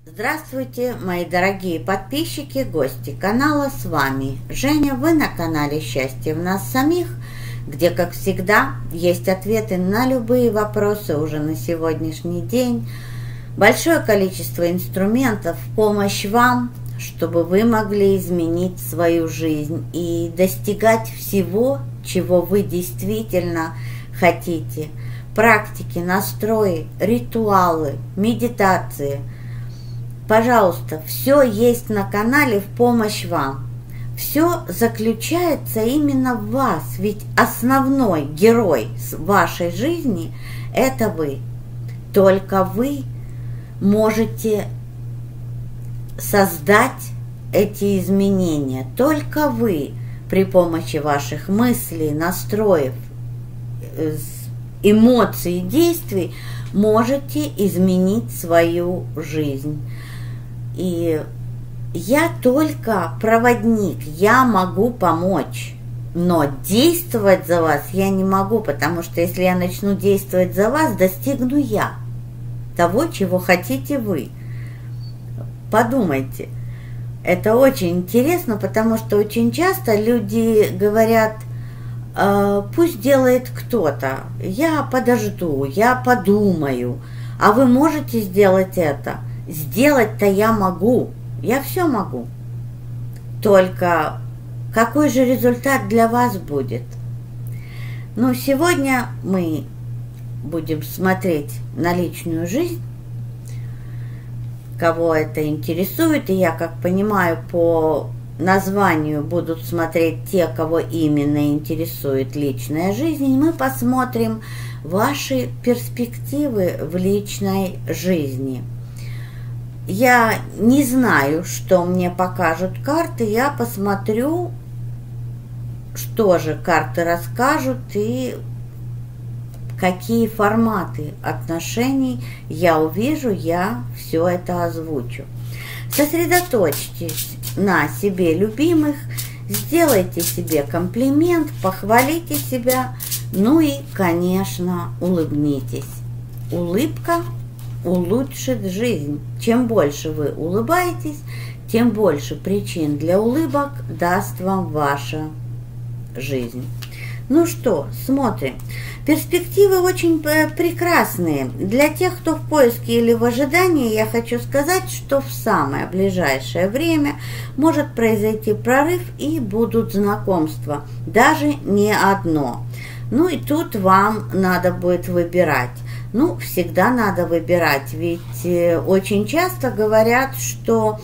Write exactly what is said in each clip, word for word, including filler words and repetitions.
Здравствуйте, мои дорогие подписчики, гости канала, с вами Женя, вы на канале «Счастье в нас самих», где, как всегда, есть ответы на любые вопросы уже на сегодняшний день, большое количество инструментов в помощь вам, чтобы вы могли изменить свою жизнь и достигать всего, чего вы действительно хотите. Практики, настрои, ритуалы, медитации – пожалуйста, все есть на канале в помощь вам. Все заключается именно в вас, ведь основной герой вашей жизни – это вы. Только вы можете создать эти изменения. Только вы при помощи ваших мыслей, настроев, эмоций и действий можете изменить свою жизнь. И я только проводник, я могу помочь, но действовать за вас я не могу, потому что если я начну действовать за вас, достигну я того, чего хотите вы. Подумайте, это очень интересно, потому что очень часто люди говорят: э, пусть делает кто-то, я подожду, я подумаю, а вы можете сделать это? Сделать-то я могу, я все могу. Только какой же результат для вас будет? Ну, сегодня мы будем смотреть на личную жизнь, кого это интересует, и я, как понимаю, по названию будут смотреть те, кого именно интересует личная жизнь, и мы посмотрим ваши перспективы в личной жизни. Я не знаю, что мне покажут карты, я посмотрю, что же карты расскажут и какие форматы отношений я увижу, я все это озвучу. Сосредоточьтесь на себе любимых, сделайте себе комплимент, похвалите себя, ну и, конечно, улыбнитесь. Улыбка улучшит жизнь. Чем больше вы улыбаетесь, тем больше причин для улыбок даст вам ваша жизнь. Ну что, смотрим. Перспективы очень прекрасные. Для тех, кто в поиске или в ожидании, я хочу сказать, что в самое ближайшее время может произойти прорыв и будут знакомства. Даже не одно. Ну и тут вам надо будет выбирать. Ну, всегда надо выбирать, ведь очень часто говорят, что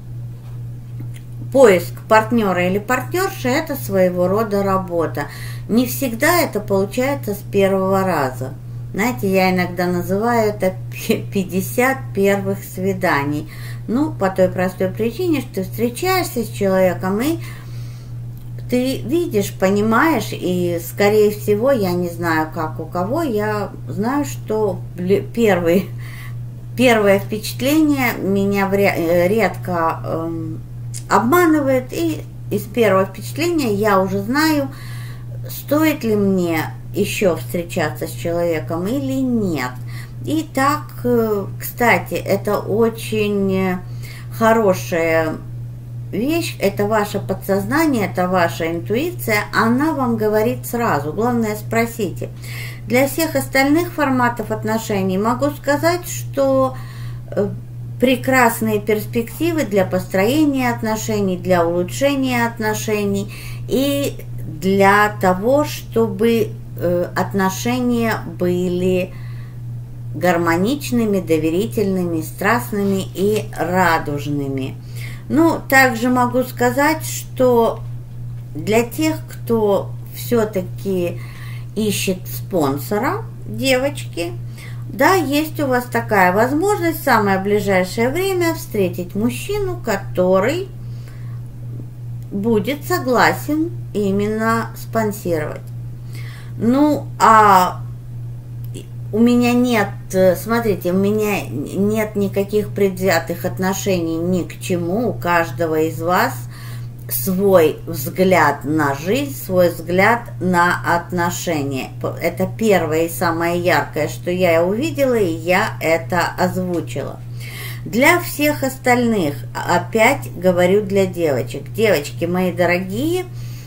поиск партнера или партнерши – это своего рода работа. Не всегда это получается с первого раза. Знаете, я иногда называю это пятьдесят первых свиданий. Ну, по той простой причине, что ты встречаешься с человеком, и ты видишь, понимаешь, и, скорее всего, я не знаю, как у кого, я знаю, что первый, первое впечатление меня редко э, обманывает, и из первого впечатления я уже знаю, стоит ли мне еще встречаться с человеком или нет. И так, э, кстати, это очень хорошая вещь, это ваше подсознание, это ваша интуиция, она вам говорит сразу. Главное, спросите. Для всех остальных форматов отношений могу сказать, что прекрасные перспективы для построения отношений, для улучшения отношений и для того, чтобы отношения были гармоничными, доверительными, страстными и радужными. Ну, также могу сказать, что для тех, кто все-таки ищет спонсора, девочки, да, есть у вас такая возможность в самое ближайшее время встретить мужчину, который будет согласен именно спонсировать. Ну, а у меня нет, смотрите, у меня нет никаких предвзятых отношений ни к чему. У каждого из вас свой взгляд на жизнь, свой взгляд на отношения. Это первое и самое яркое, что я увидела, и я это озвучила. Для всех остальных, опять говорю для девочек. Девочки мои дорогие,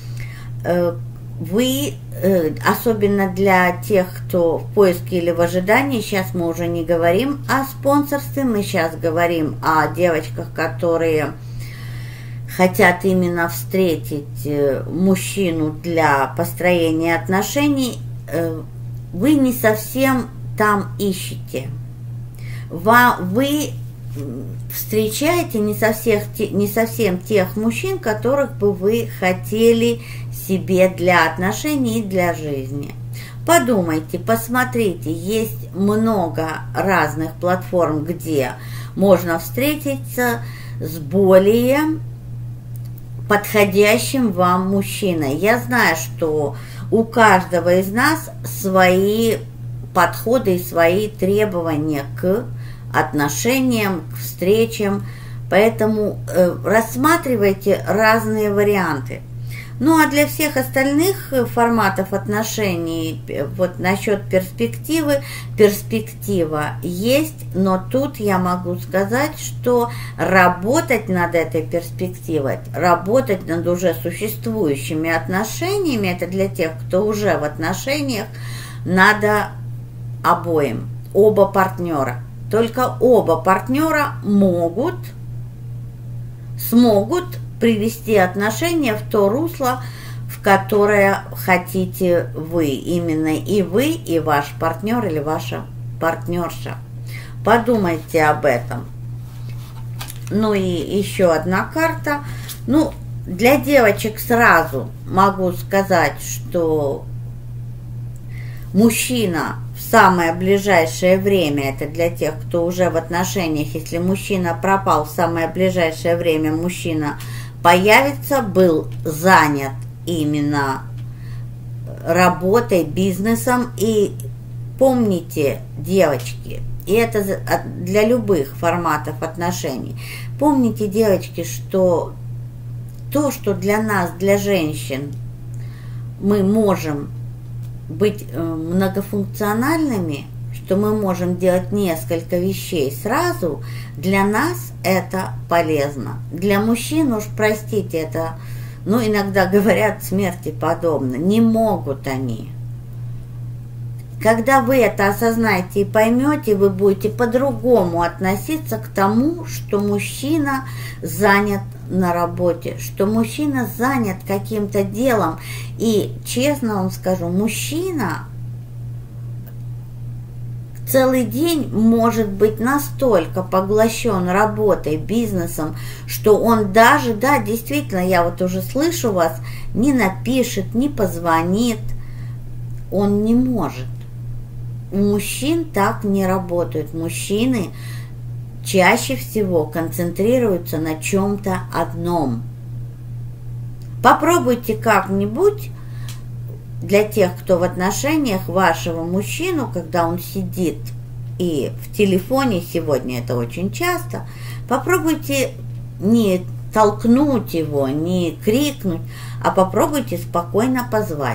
вы, особенно для тех, кто в поиске или в ожидании, сейчас мы уже не говорим о спонсорстве, мы сейчас говорим о девочках, которые хотят именно встретить мужчину для построения отношений. Вы не совсем там ищете. Вы встречаете не совсем, не совсем тех мужчин, которых бы вы хотели себе для отношений и для жизни. Подумайте, посмотрите, есть много разных платформ, где можно встретиться с более подходящим вам мужчиной. Я знаю, что у каждого из нас свои подходы и свои требования к отношениям, к встречам, поэтому э, рассматривайте разные варианты. Ну а для всех остальных форматов отношений, вот насчет перспективы, перспектива есть, но тут я могу сказать, что работать над этой перспективой, работать над уже существующими отношениями, это для тех, кто уже в отношениях, надо обоим, оба партнера. Только оба партнера могут, смогут привести отношения в то русло, в которое хотите вы. Именно и вы, и ваш партнер или ваша партнерша. Подумайте об этом. Ну и еще одна карта. Ну, для девочек сразу могу сказать, что мужчина в самое ближайшее время, это для тех, кто уже в отношениях, если мужчина пропал, в самое ближайшее время мужчина появится, был занят именно работой, бизнесом. И помните, девочки, и это для любых форматов отношений, помните, девочки, что то, что для нас, для женщин, мы можем быть многофункциональными, что мы можем делать несколько вещей сразу, для нас это полезно. Для мужчин, уж простите, это, ну, иногда говорят, смерти подобно. Не могут они. Когда вы это осознаете и поймете, вы будете по-другому относиться к тому, что мужчина занят на работе, что мужчина занят каким-то делом. И честно вам скажу, мужчина целый день может быть настолько поглощен работой, бизнесом, что он даже, да, действительно, я вот уже слышу вас, не напишет, не позвонит, он не может. У мужчин так не работают. Мужчины чаще всего концентрируются на чем-то одном. Попробуйте как-нибудь для тех, кто в отношениях, вашего мужчину, когда он сидит и в телефоне, сегодня это очень часто, попробуйте не толкнуть его, не крикнуть, а попробуйте спокойно позвать.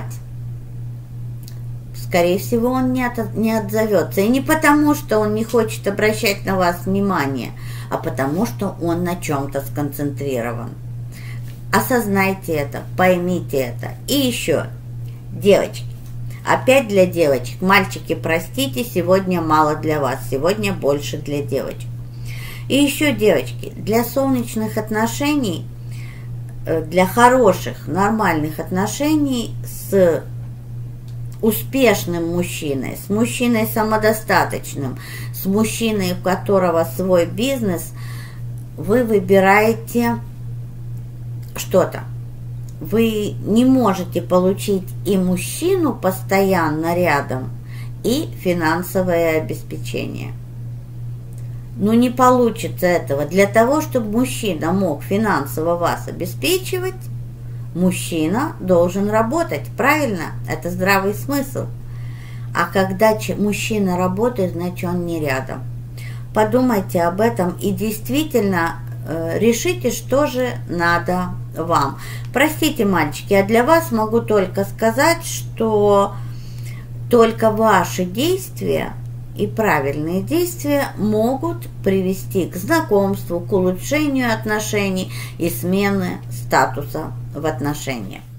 Скорее всего, он не, от, не отзовется. И не потому, что он не хочет обращать на вас внимание, а потому, что он на чем-то сконцентрирован. Осознайте это, поймите это. И еще, девочки, опять для девочек. Мальчики, простите, сегодня мало для вас, сегодня больше для девочек. И еще, девочки, для солнечных отношений, для хороших, нормальных отношений с успешным мужчиной, с мужчиной самодостаточным, с мужчиной, у которого свой бизнес, вы выбираете что-то. Вы не можете получить и мужчину постоянно рядом, и финансовое обеспечение. Ну, не получится этого. Для того, чтобы мужчина мог финансово вас обеспечивать, мужчина должен работать, правильно? Это здравый смысл. А когда мужчина работает, значит, он не рядом. Подумайте об этом и действительно э, решите, что же надо вам. Простите, мальчики, а для вас могу только сказать, что только ваши действия и правильные действия могут привести к знакомству, к улучшению отношений и смене статуса в отношениях.